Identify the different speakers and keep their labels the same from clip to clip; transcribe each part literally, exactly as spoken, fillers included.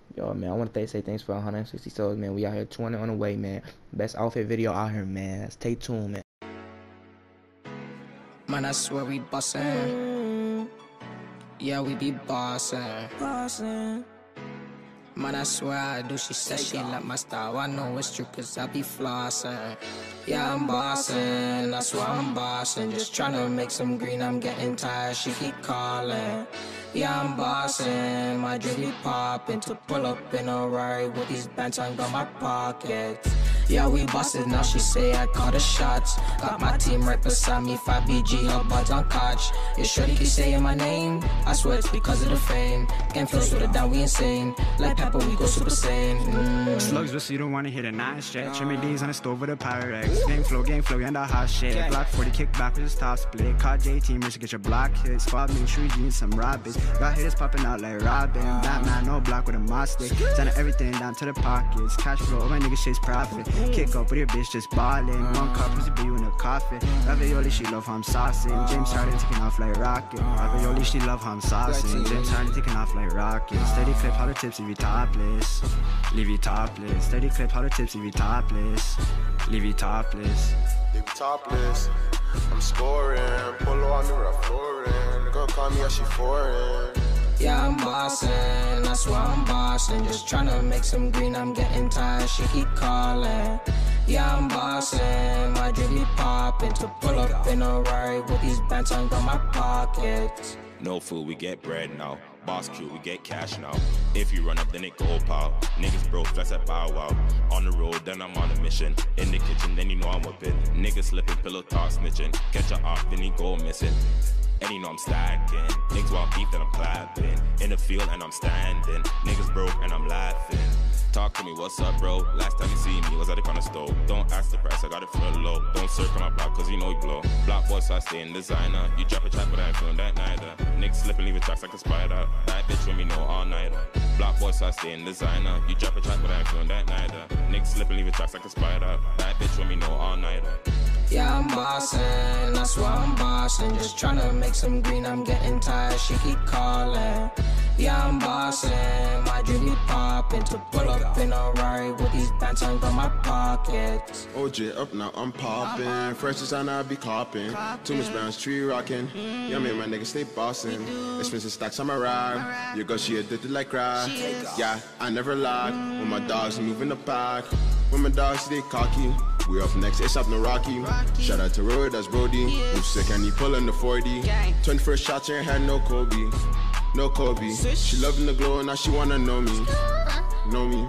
Speaker 1: Yo, man, I want to say thanks for one hundred sixty subs, man. We out here two hundred on the way, man. Best outfit video out here, man. Stay tuned, man.
Speaker 2: Man, I swear we bussin'. Yeah, we be bossin'. Bossin'. Man, I swear I do. She said she like my style. I know it's true, cause I be flossin'. Yeah, I'm bossin'. I swear I'm bossin'. Just tryna make some green. I'm getting tired. She keep calling. Yeah, I'm bossin'. My drip be poppin'. To pull up in a ride with these bands on my pockets. Yeah, we busted, now she say I call the shots. Got my team right beside me, five B G, her buds on catch. You shorty keep saying my name, I swear it's because of the fame. Game flows with it down, we insane. Like Pepper, we go super sane. Mm.
Speaker 3: Slugs, but you don't wanna hit a nine stretch. Trimmy D's on the stove with a Pyrex. Game flow, game flow, and the hot shit. Block forty, kick back with a stop split. Caught J team, to get your block hits. Spot make sure you need some robbers. Got hitters popping out like Robin. Batman, no block with a mod stick. Sending everything down to the pockets. Cash flow, my niggas chase profit. Kick up with your bitch just ballin'. One cup pussy be in a coffin. Ravioli, she love how I'm saucing. James Harden taking off like rocket. Ravioli, she love how I'm saucing. James Harden taking off like rocket. Steady clip, how the tips, leave you topless. Leave you topless. Steady clip, how the tips, leave you topless. Leave you topless.
Speaker 4: Leave you topless. I'm scoring. Polo on me, rough flooring. Girl call me, how she foreign.
Speaker 2: Yeah, I'm bossin', I swear I'm bossin'. Just tryna make some green, I'm getting tired, she keep calling. Yeah, I'm bossin', my drip be poppin'. To pull up in a ride with these bands on my pockets.
Speaker 5: No food, we get bread now. Boss Q, we get cash now. If you run up, then it go pal. Niggas broke, flex at bow wow. On the road, then I'm on a mission. In the kitchen, then you know I'm whipping. Niggas slipping, pillow talk snitching. Catch a off, then he go missing. And you know I'm stacking. Niggas want beef, then I'm clapping. In the field, and I'm standing. Niggas broke, and I'm laughing. Talk to me, what's up, bro? Last time you see me was at the corner store. Don't ask the price, I got it for low. Don't circle my block, cause you know you blow. Block boy, so I stay in designer. You drop a track, but I ain't feeling that neither. Niggas slipping, leaving tracks like a spider. That bitch with me know all nighter. Block boy, so I stay in designer. You drop a track, but I ain't feeling that neither. Niggas slipping, leaving tracks like a spider. That bitch with me know all nighter.
Speaker 2: Yeah, I'm bossin', I swear I'm bossin'. Just tryna make some green, I'm getting tired, she keep calling. Yeah, I'm bossin', my drip be poppin'. To pull up in a ride with these bands on my pockets.
Speaker 4: O J up now, I'm poppin'. Fresh designer, I be coppin'. Too much bounce, tree rockin'. Yeah, me and my niggas stay bossin'. Expensive stacks on my ride. Your girl, she addicted like crack. Yeah, I never lied. When my dogs move in the pack. When my dogs stay cocky. We up next, it's up no Rocky. Shout out to Roy, that's Brody. Move sick and he pullin' the forty. twenty-first shots in her hand, no Kobe. No Kobe. She loving the glow, now she wanna know me. Know me.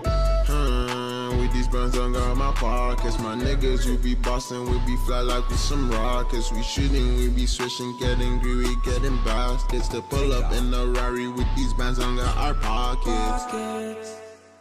Speaker 4: Hmm, with these bands on got my pockets. My niggas, we be bossin', we be fly like with some rockets. We shooting, we be switching, getting greedy, getting baskets. To pull up in the Rari with these bands on got our pockets.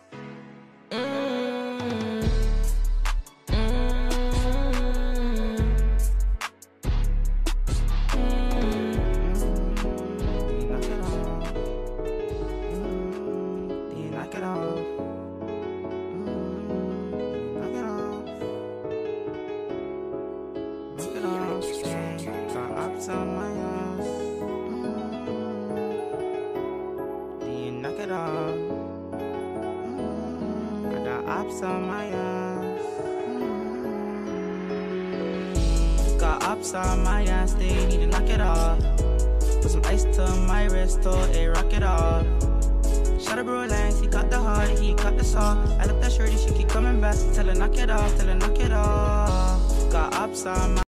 Speaker 6: On my ass. Mm-hmm. Do you knock it off? Mm-hmm. I got ops on my ass. Mm-hmm. Got ops on my ass, they need to knock it off. Put some ice to my wrist, or a rock it off. Shot a bro lines, he got the heart, he got the saw. I left that shorty, she keep coming back. Tell her knock it off, tell her knock it off. Got ops on my